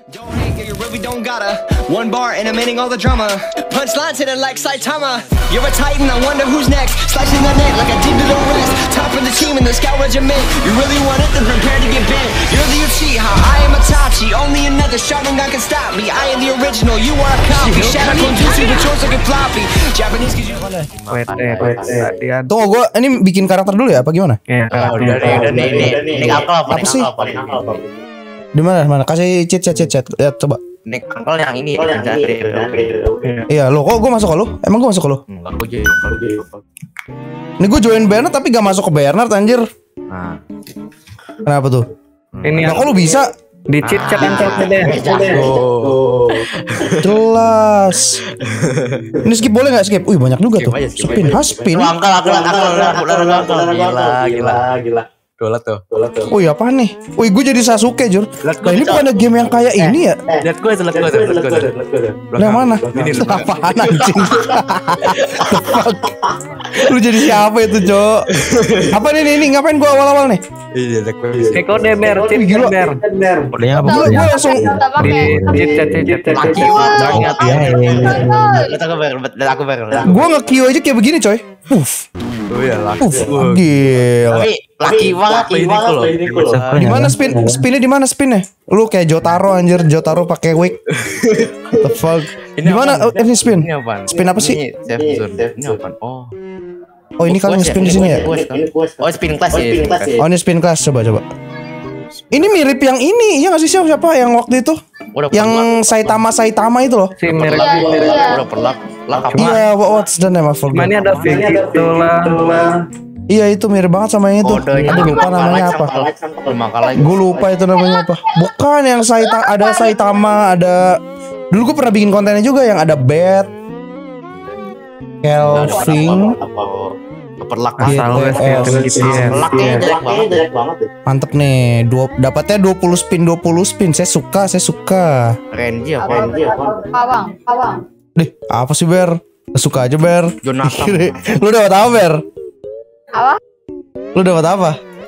Don't hate, you really don't gotta. One bar and I'm ending all the drama. Punchlines hitting like Saitama. You're a titan, I wonder who's next. Slicing the net like I did to the rest. Top of the team in the scout regiment. You really want it, then prepare to get bent. You're the Uchiha, I am Itachi. Only another Sharingan can stop me. I am the original, you are a copy. Shadow Konjutsu, but yours looking floppy. Japanese cause you... Tunggu, gue ini bikin karakter dulu ya, apa gimana? Iya, udah nih Apa sih? Di mana? Kasih chat. Ya, coba. Nick Uncle yang ini. Iya, lo kok gue masuk ke lo? Emang gue masuk ke lo? Enggak, gue jadi. Ini gue join Bernard tapi gak masuk ke Bernard anjir. Nah. Kenapa tuh? Ini nah, kok lu bisa? di cheat chat deh. Jelas. Ini skip boleh nggak skip? Wih banyak juga tuh. Spin, spin. Gila. Dolat tuh. Wih apa nih? Wih gue jadi Sasuke Jur. Nah ini bukan game yang kayak ini ya? Lihat gue. Yang mana? Apaan anjing? Lu jadi siapa itu Jo? Apa nih ini? Ngapain gue awal-awal nih? Iya, Kode ber, cheat gila. Kodenya apa? Gue langsung Di chat. Laki banget ya. Aku ber. gue nge-Q aja kayak begini coy. Oh iya laki. Gila. Tapi laki banget ini loh. Di mana spinnya di mana spinnya? Lu kayak Jotaro anjir, Jotaro pakai wig. The fuck. Di mana ini spin? Ini apaan? Spin apa sih? Ini safe zone. Ini apaan? Oh ini kalian spin di sini ya? Oh spin class ya. Oh ini spin class coba. Ini mirip yang ini, ya nggak sih siapa yang waktu itu? Yang Saitama itu loh. Si mirip. Udah perlak. Iya, what's the name of it? Mana ada gitu lah. Iya itu mirip banget sama yang itu. Aduh lupa namanya apa. Gue lupa itu namanya apa. Bukan yang Saitama ada. Dulu gue pernah bikin kontennya juga yang ada Bat, Kelvin, perlak Asal GTS. gitu ya. Perlaknya jelek banget. Mantep nih. Dapatnya 20 spin. Saya suka. Renji apa? Pawang. Dih, apa sih Ber? Suka aja Ber. Jonathan. Lu dapat apa Ber? Apa? Lu dapat apa?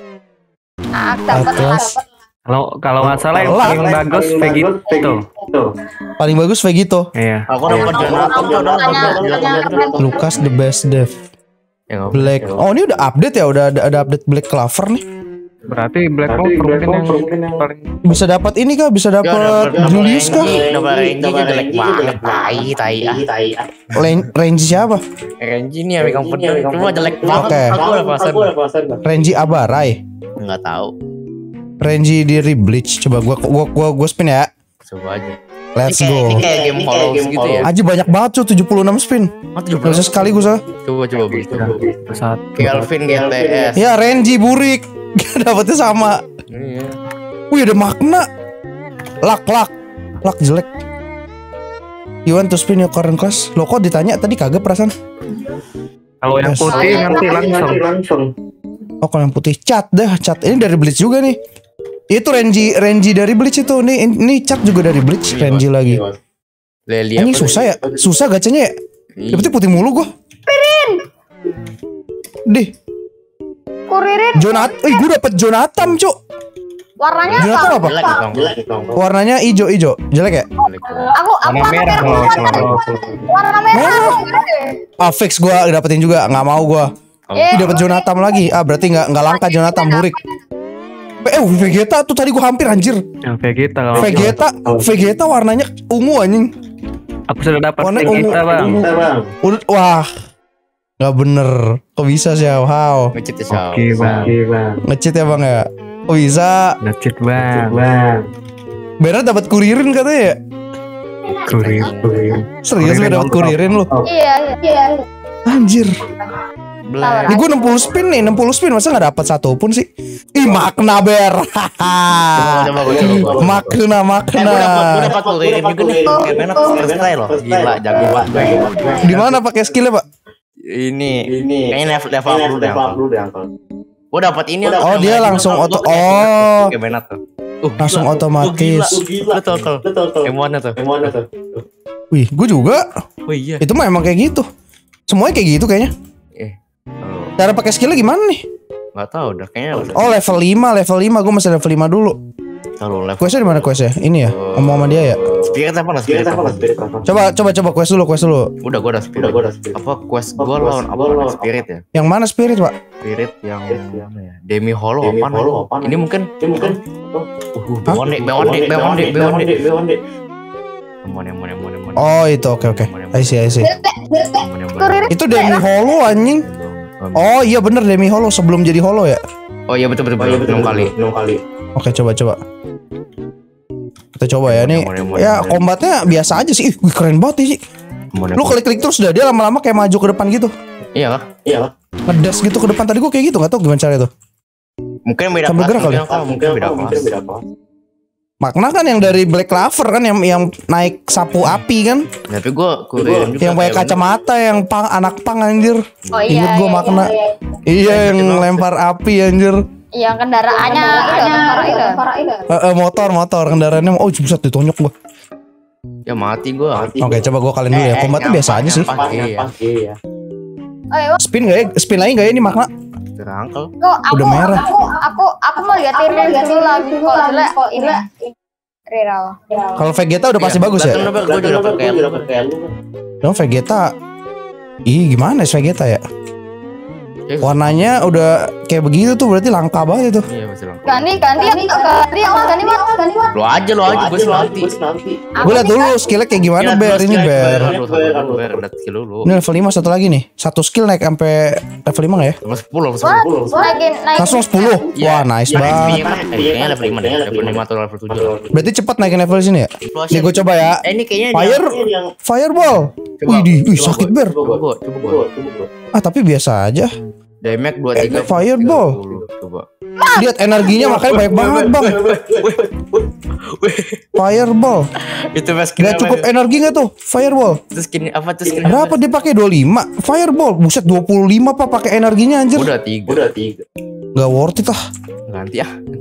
Atlas. Kalau nggak salah yang paling bagus Vegito. Paling bagus Vegito. Iya. Aku dapat Jonathan. Lucas the best dev. Black. Oh ini udah update ya, udah ada update Black Clover nih. Berarti Black Clover mungkin yang paling Bisa dapat ini kah? Bisa dapat Julius kah? Dapat Renji jelek banget. Tai. Range siapa? Renji nih yang megang pedang cuma jelek banget. Oke. Aku udah pasang. Range Abarai. Enggak tahu. Range di Rebleach. Coba gua spin ya. Coba aja. Let's Ini go. kayak game Hollows gitu ya. Aji banyak banget tuh 76 spin. Gak bisa sekaligus ah. Coba begitu. satu. Kelvin GTS. Ya Renji Burik. Dapetnya sama. Iya. Wih ada makna. Lak jelek. You want to spin your current class? Lo kok ditanya tadi kagak perasaan? Kalau yang putih nanti langsung. Oh kalau yang putih cat. Ini dari Bleach juga nih. Itu Renji dari Bleach itu. Ini cat juga dari Bleach. Renji lagi. Ini susah ya? Susah gacanya ya? Dapetnya putih mulu gua. Dih. Kuririn. Jonathan. Gue dapet Jonathan cuk. Warnanya Jonathan apa? Warnanya hijau. Jelek ya? Aku merah warna merah. Fix gua dapetin juga. Nggak mau gua. Dapet Jonathan lagi. Berarti nggak langka Jonathan Burik. Vegeta tuh tadi gua hampir anjir. Yang Vegeta warnanya ungu anjing. Aku sudah dapat Warna Vegeta bang. Wah. Nggak bener. Kok bisa sih? How? Ngecit ya. Oke bang. Nge-cheat ya bang ya? Kok bisa? Ngecit bang. Bener dapat kuririn katanya ya? Kurir. Serius lu dapat kuririn lu? Iya. Anjir. Ini gue 60 spin nih, 60 spin masa gak dapat satu pun sih? Ih makna Ber. Makna. Gue dapat kuririn juga nih. Kayak enak style loh. Gila jago banget. Di mana pakai skillnya pak? Ini kayaknya level dulu deh Uncle. Gue dapat ini. Oh dia langsung auto. Oh kayak enak tuh. langsung otomatis. Betul. M1 tuh. Wih gue juga. Oh iya. Itu mah emang kayak gitu. Semuanya kayak gitu kayaknya. Cara pakai skillnya gimana nih? Nggak tahu udah kayaknya. Oh level 5 gue masih level 5 dulu. Kalau level Questnya di mana questnya? Ini ya? Ngomong sama dia ya? spirit apa lah spirit apa? Coba quest dulu. Udah gua udah spirit. Apa quest gua lawan apa spirit ya? Yang mana spirit, Pak? Spirit yang mana ya? Demi Hollow apa? Ini mungkin Bewonde. Oh, itu oke. I see. Itu Demi Hollow anjing. Oh iya bener Demi Hollow sebelum jadi Hollow ya. Oh iya betul 6 kali. Oke coba. Kita coba ya nih. Ya kombatnya biasa aja sih. Wih keren banget sih. Lu klik terus dah dia lama-lama kayak maju ke depan gitu. Iya lah. Ngedas gitu ke depan tadi gua kayak gitu nggak tahu gimana cara itu. Mungkin beda Sambil gerak kali. Mungkin beda kelas. Makna kan yang dari Black Clover kan yang naik sapu api kan. Tapi gua kuliah juga Yang pakai kacamata yang anak pang anjir. Oh iya. Ingat gua makna. Iya yang lempar api anjir. Yang kendaraannya itu. Motor kendaraannya. Oh buset ditonjok gua. Ya mati gua. Oke coba gua kalian dulu ya. Kombatnya biasa aja sih. Iya. Spin gak ya? Spin lagi gak ya ini makna? Terangkel. Udah merah. Aku mau lihat ini dulu lagi kok ini Riral. Kalau Vegeta udah pasti bagus ya? Gua juga dapet kayak lu. Dong Vegeta. Gimana sih Vegeta ya? Warnanya udah kayak begitu tuh berarti langka banget itu. Iya masih langka. Ganti Lu aja gua nanti. Gue liat dulu skillnya kayak gimana Ber ini Ber. Lihat skill dulu. Ini level 5 satu lagi nih. Satu skill naik sampai level 5 gak ya? Level 10. Langsung 10. Wah nice banget. Kayaknya level 5 deh. Level 5 atau level 7. Berarti cepat naikin level sini ya? Nih gue coba ya. Ini kayaknya Fireball. Wih sakit Ber. Coba. Tapi biasa aja. Damage 23 Fireball. Coba. Lihat energinya makanya banyak banget bang. Fireball. Itu mas Gak cukup energi gak tuh Fireball? Terus skin apa tuh skin? Berapa dia pakai 25? Fireball. Buset 25 pak pakai energinya anjir. Udah 3. Gak worth it lah. Ganti.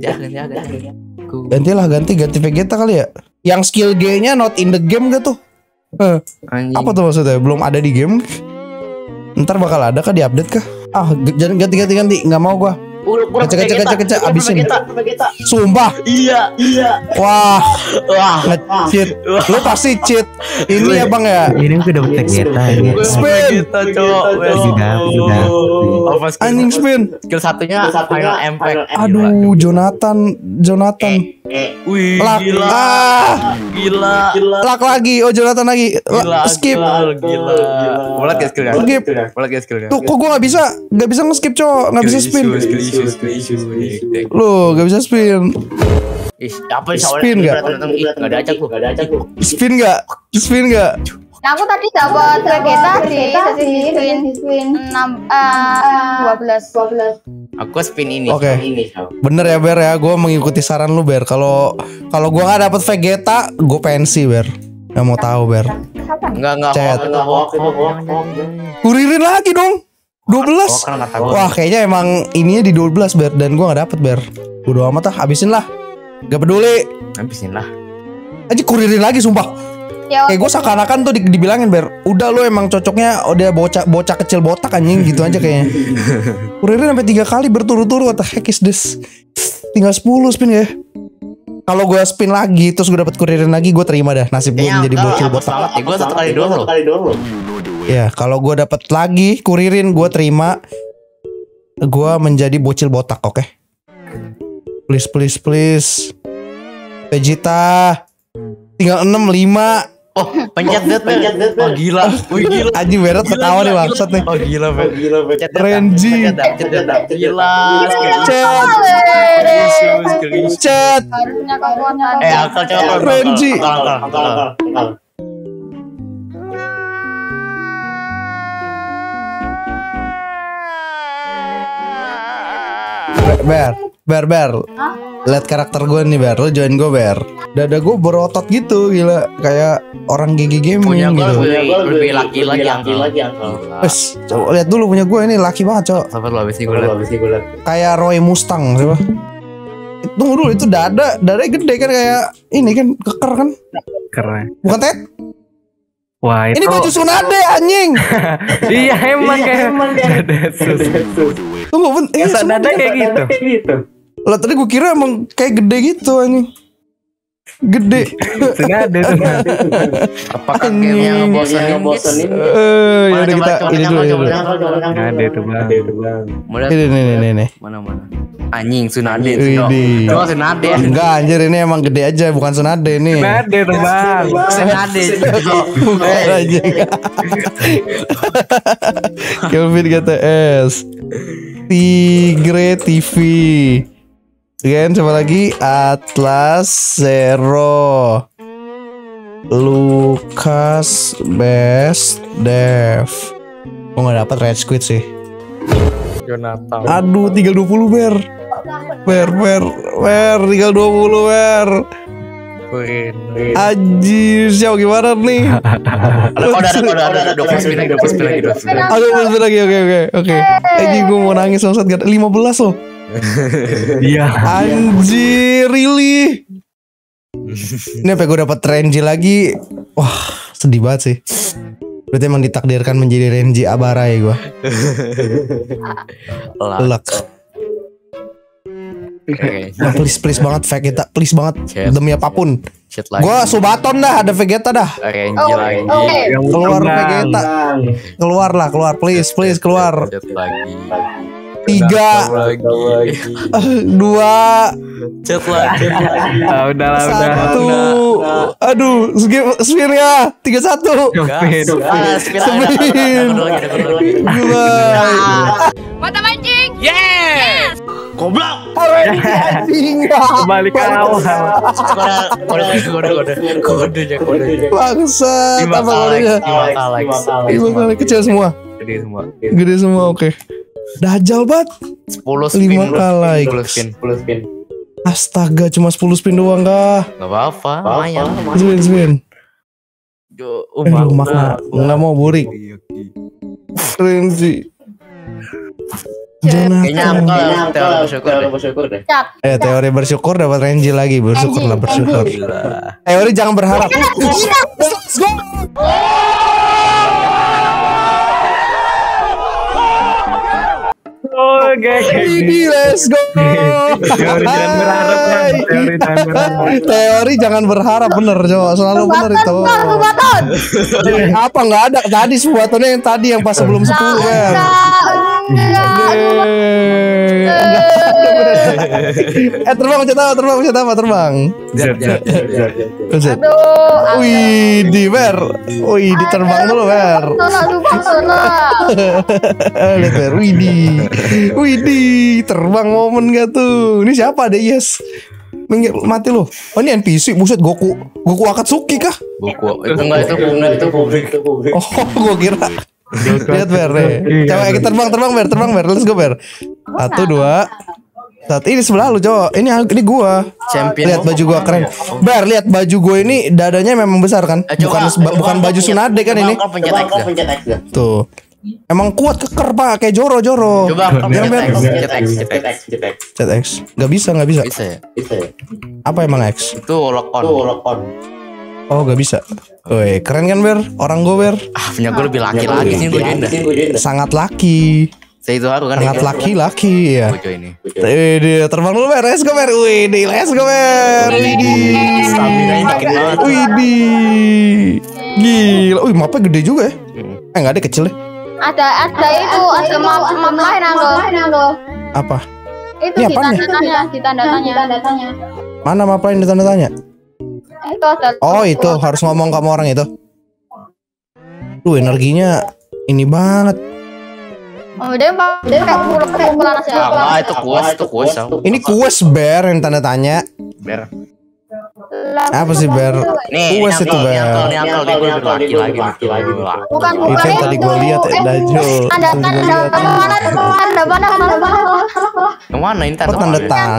Ganti Vegeta kali ya. Yang skill G-nya not in the game gak tuh? Apa tuh maksudnya? Belum ada di game? Ntar bakal ada kah di update kah? Jangan ganti. Nggak mau gua. Kecek abisin. Sumpah. Iya. Wah. Nge-cheat. Lu pasti cheat. Ini ya bang ya. Ini udah dapet Vegeta ya. Spin. Sudah. Anjing spin. Skill satunya Final Impact. Aduh Jonathan. Wih. Lak. Gila. Lak lagi. Oh Jonathan lagi. Skip. Gila. Boleh gak skillnya? Skip. Tuh kok gue gak bisa nge-skip cowok. Gak bisa spin. Lu gak bisa spin. Spin gak? Gak ada acak lu. Spin gak? Nah, aku tadi dapat Vegeta di spin 12. Aku spin ini. Oke. Bener ya Ber ya. Gue mengikuti saran lu Ber. Kalau gue nggak dapet Vegeta, gue pensi Ber. Gak mau tahu Ber. Enggak. Chat. Kuririn lagi dong. 12. Wah kayaknya emang ininya di 12 Ber. Dan gue gak dapet Ber. Udah amat lah. Habisin lah. Gak peduli. Habisin lah. Aja kuririn lagi sumpah. Kayak gue seakan-akan tuh dibilangin Ber. Udah lu emang cocoknya udah bocah kecil botak anjing gitu aja kayaknya. Kuririn sampai 3 kali berturut-turut. What the heck is this? Tinggal 10 spin ya. Kalau gue spin lagi terus gue dapet kuririn lagi, gue terima dah nasib gue menjadi bocil botak. Gue 1 kali doang loh. Ya kalau gue dapet lagi kuririn, gue terima. Gue menjadi bocil botak, oke? Please. Vegeta. Tinggal 6-5. Oh, pencet dead. Oh gila. Wih gila. Anjing Beret ketawa nih maksud nih. Oh gila. Renji. Gila. Chat. Harusnya kekuatan. Akal. Renji. Ber. Lihat karakter gue nih Ber. Lu join gue Ber. Dada gue berotot gitu gila. Kayak orang GG gaming gitu. Lebih laki lagi Uncle. Wes, coba lihat dulu punya gue ini laki banget cok. Sabar lu habis gue lihat. Kayak Roy Mustang siapa? Tunggu dulu itu dadanya gede kan kayak ini kan keker kan? Keren. Bukan Ted? Wah itu. Ini baju Tsunade anjing. Iya emang kayak Tunggu Tsunade kayak gitu. Lah tadi gue kira emang kayak gede gitu anjing. Gede. Senada tuh. Apakah game yang ngebosenin? Ya udah kita ini dulu. Senada tuh bang. Ini. Mana? Anjing Tsunade. Widih. Cuma Tsunade. Enggak anjir, ini emang gede aja, bukan Tsunade nih. Senada tuh bang. Tsunade. Bukan aja. Kelvin GTS. Tigre TV. Kan coba lagi Atlas Zero. Lucas Best Dev. Oh nggak dapat Red Squid sih. Jonathan. Aduh tinggal 20 Ber. Tinggal 20 Ber. Anjir, siapa gimana nih? Ada 20 spin lagi. Aduh, lagi. Oke. Anjir, gue mau nangis langsung 15 loh. Iya. Anjir, really? Ini apa gue dapat Renji lagi? Wah, sedih banget sih. Berarti emang ditakdirkan menjadi Renji Abara ya gue. Luck. Nah, please banget Vegeta, please banget demi apapun. Gua Subaton dah, ada Vegeta dah. Renji lagi. Keluar Vegeta. Keluar please keluar. 3 2 Chat lagi. Udah. 1. Aduh, spin ya. 31. Spin. Mata mancing. Goblok. Kembali ke awal. Kodenya. Bangsa. Apa kodenya? 5 kali kecil semua. Gede semua, oke. Dajal banget. 10 spin. 5 kali. 10 spin. Astaga, cuma 10 spin doang kah? Gak apa-apa, lumayan. Spin. Aduh, makna nggak mau burik. Renji. Kayaknya teori bersyukur deh. Teori bersyukur dapat Renji lagi. Bersyukur. Teori jangan berharap. Let's go. Ini let's go. Teori jangan berharap bener coba, selalu bener itu. Apa nggak ada tadi sebuatannya yang tadi yang pas sebelum 10 kan. Terbang terbang. Wih, terbang dulu Ber. Lihat Ber, Widih, terbang momen gak tuh? Ini siapa deh? Yes, mati loh. Oh ini NPC, buset Goku Akatsuki kah? Goku itu publik. Oh, gue kira. Lihat Ber deh. Coba kita terbang Ber. Let's go Ber. 1 2. Saat ini sebelah lu cowok. Ini gua. Champion. Lihat baju gua keren. Ber, lihat baju gua ini dadanya memang besar kan? Bukan baju Tsunade kan ini? Pencet X. Tuh. Emang kuat keker Pak, kayak Joro. Coba pencet X. Gak bisa. Bisa ya? Apa emang X? Itu lock on. Oh gak bisa. Woi keren kan Ber? Orang gue Ber. Punya gue lebih laki lagi sih gue join. Sangat laki. Saya itu aku kan. Sangat laki ya. Gue ini. Dia terbang dulu Ber. Let's go Ber. Let's go Ber. Stamina makin banget. Gila. Mapnya gede juga ya. Nggak ada kecil deh. Ada map lain Anggo. Apa? Itu di tanda tanya. Mana map lain di tanda tanya? Itu ada. Oh itu harus ngomong sama orang itu. Energinya ini banget. Oh dia kayak pukulan nasi. Itu kuas. Ini kuas Ber yang tanda tanya. Ber. Apa sih Ber? Kuas itu Ber. Ini gue laki lagi. Bukan itu yang tadi gue lihat Dajo. Ada mana? Yang mana ini tanda tangan?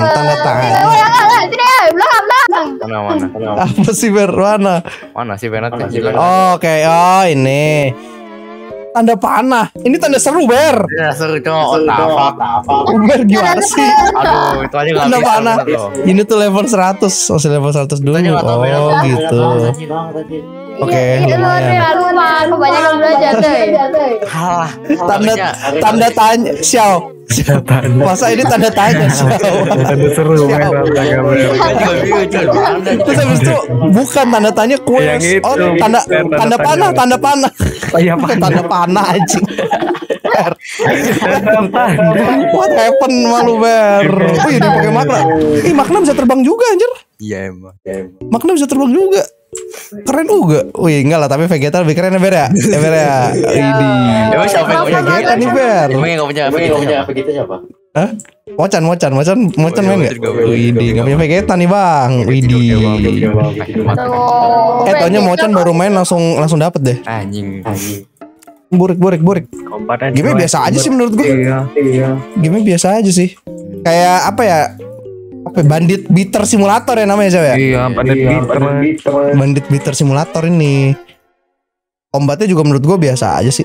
Belakang. Mana? Apa sih Ber? Mana sih Ber? Oke, ini. Tanda panah. Ini tanda seru Ber. Ya seru cowok. Ber gimana sih? Aduh itu aja gak tanda panah. Ini tuh level 100. Masih level 100 dulu. Oh gitu. Oke, Iya, lumayan. lupa. Kebanyakan belajar deh. Halah. Tanda tanya, Xiao. Masa ini tanda tanya, Xiao. Ada seru main Terus habis itu bukan tanda tanya Yang quest. itu, Oh, tanda tanda panah, tanya. tanda panah. Oh iya, Bukan tanda panah anjing. Apa? What happened malu Ber? Oh iya dia pakai makna. Ih makna bisa terbang juga anjir. Iya emang. Makna bisa terbang juga. Keren juga. Wih enggak lah tapi Vegeta lebih keren ya Ber ya. Ya Ber ya. Ini. Emang siapa yang punya Vegeta nih Ber. Emang yang gak punya Vegeta siapa? Hah? Mocan main nggak? Mocan gak Widih nggak punya Vegeta nih bang. Widih. Taunya Mocan baru main langsung dapet deh. Anjing. Burik. Kompatnya Game biasa aja sih menurut gue. Iya. Game biasa aja sih. Kayak apa ya? Bandit Beater Simulator ya namanya coba ya? Iya, Bandit Beater Simulator ini. Kombatnya juga menurut gue biasa aja sih.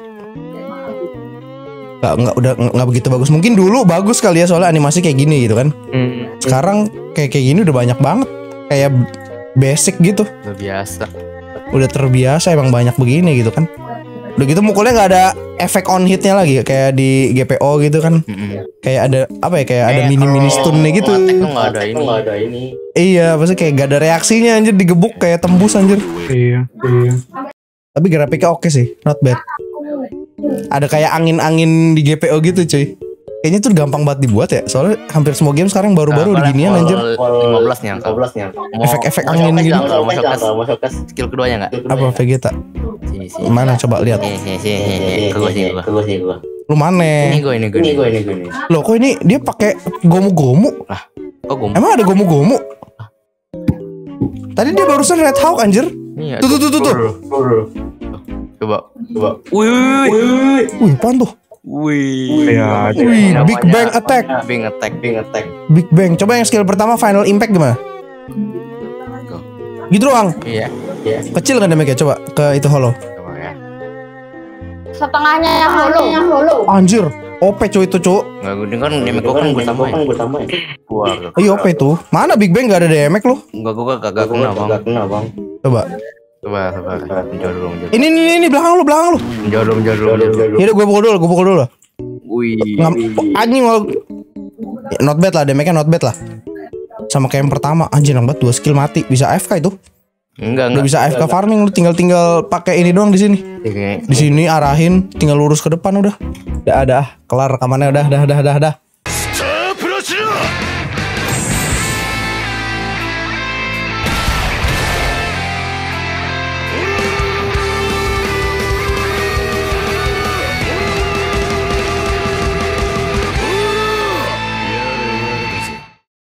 Nggak begitu bagus. Mungkin dulu bagus kali ya soalnya animasi kayak gini gitu kan. Sekarang kayak gini udah banyak banget. Kayak basic gitu. Udah biasa. Udah terbiasa emang banyak begini gitu kan. Udah gitu mukulnya nggak ada efek on hitnya lagi kayak di GPO gitu kan. Kayak ada apa ya kayak ada mini stun gitu. Itu nggak ada ini. Iya, maksudnya kayak gak ada reaksinya anjir digebuk kayak tembus anjir. Iya. Tapi grafiknya oke sih, not bad. Ada kayak angin-angin di GPO gitu cuy. Kayaknya tuh gampang banget dibuat ya. Soalnya hampir semua game sekarang baru-baru udah ginian anjir. 15 nya. Efek-efek angin gitu. Kalau mau showcase skill keduanya enggak? Apa Vegeta? Sini. Mana coba lihat. Ke gua. Lu mana? Ini gua. Loh kok ini dia pakai gomu-gomu? Kok gua? Emang ada gomu-gomu? Tadi dia barusan Red Hawk anjir. Iya. Tuh. Coba. Wih. Apaan tuh? Iya. Wih, Big Bang Attack. Big Bang. Coba yang skill pertama Final Impact gimana? Gitu doang. Iya. Kecil kan damage-nya coba ke itu hollow. Coba ya. Setengahnya yang holo. Anjir, OP cuy itu cuy. Enggak gua kan damage gua kan gua tambahin. Wah. Iya OP tuh. Mana Big Bang gak ada damage loh. Enggak gua kagak kena, Bang. Coba. Menjauh dulu. Ini belakang lu. Menjauh dulu. Yaudah gue pukul dulu. Wih. Anjing mau. Not bad lah damage-nya not bad lah. Sama kayak yang pertama anjir nambah 2 skill mati. Bisa AFK itu. Enggak. Udah bisa AFK farming lu tinggal pakai ini doang di sini. Di sini arahin tinggal lurus ke depan udah. Udah kelar rekamannya udah.